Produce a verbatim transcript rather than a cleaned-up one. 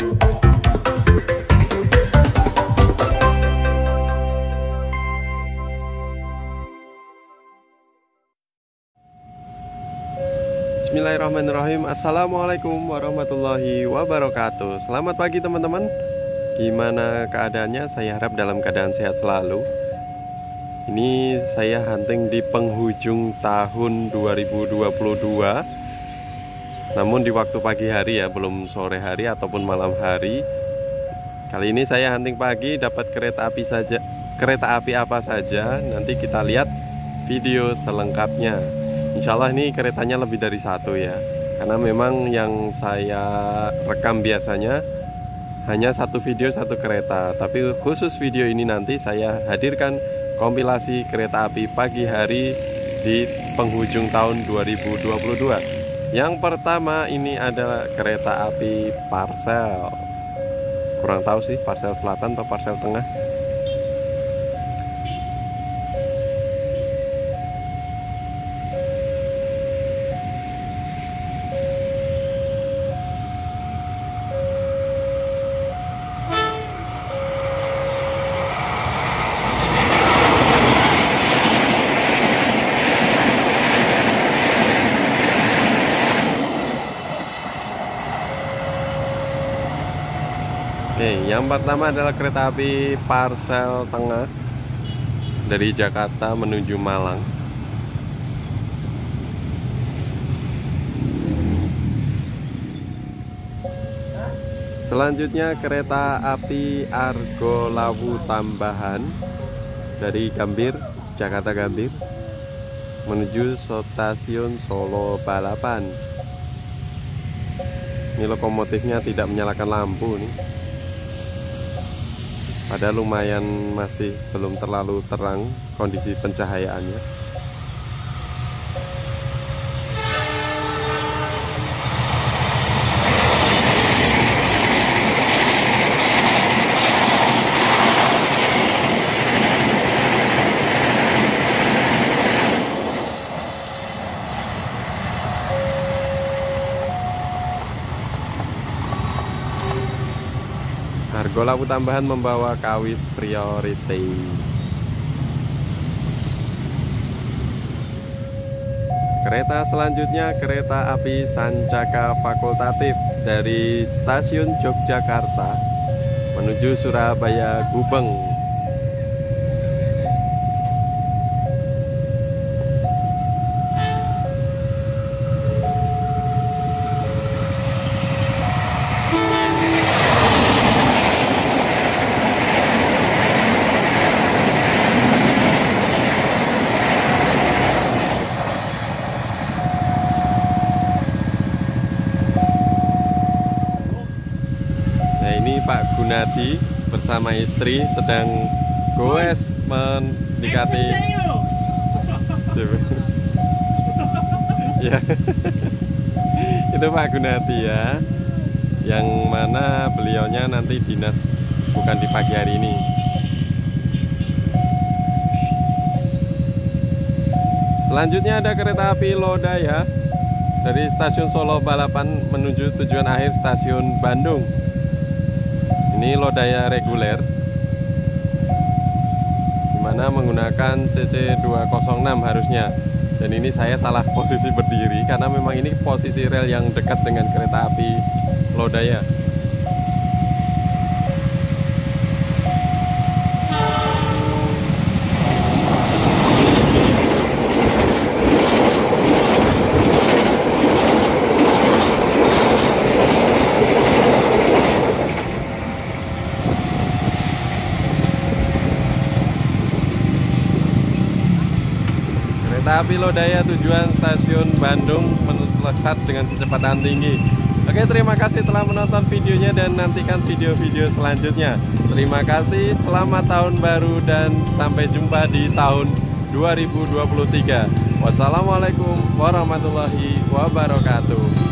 Bismillahirrahmanirrahim. Assalamualaikum warahmatullahi wabarakatuh. Selamat pagi teman-teman. Gimana keadaannya? Saya harap dalam keadaan sehat selalu. Ini saya hunting di penghujung tahun dua ribu dua puluh dua. Namun di waktu pagi hari ya, belum sore hari ataupun malam hari. Kali ini saya hunting pagi, dapat kereta api saja. Kereta api apa saja? Nanti kita lihat video selengkapnya. Insya Allah ini keretanya lebih dari satu ya, karena memang yang saya rekam biasanya hanya satu video satu kereta. Tapi khusus video ini nanti saya hadirkan kompilasi kereta api pagi hari di penghujung tahun dua ribu dua puluh dua. Yang pertama ini adalah kereta api Parsel. Kurang tahu sih Parsel Selatan atau Parsel Tengah. Oke, yang pertama adalah kereta api Parsel Tengah dari Jakarta menuju Malang. Selanjutnya kereta api Argo Lawu Tambahan dari Gambir, Jakarta Gambir menuju stasiun Solo Balapan. Ini lokomotifnya tidak menyalakan lampu nih. Padahal lumayan masih belum terlalu terang kondisi pencahayaannya. Argo Lawu Tambahan membawa Kawis Priority. Kereta selanjutnya kereta api Sancaka Fakultatif dari stasiun Yogyakarta menuju Surabaya Gubeng. Ini Pak Gunadi bersama istri sedang goes mendekati. Ya, itu Pak Gunadi ya, yang mana beliaunya nanti dinas bukan di pagi hari ini. Selanjutnya ada kereta api Lodaya dari stasiun Solo Balapan menuju tujuan akhir stasiun Bandung. Ini Lodaya reguler, dimana menggunakan C C dua nol enam harusnya. Dan ini saya salah posisi berdiri karena memang ini posisi rel yang dekat dengan kereta api Lodaya. Kereta api Lodaya tujuan stasiun Bandung melesat dengan kecepatan tinggi. Oke, terima kasih telah menonton videonya dan nantikan video-video selanjutnya. Terima kasih, selamat tahun baru dan sampai jumpa di tahun dua ribu dua puluh tiga. Wassalamualaikum warahmatullahi wabarakatuh.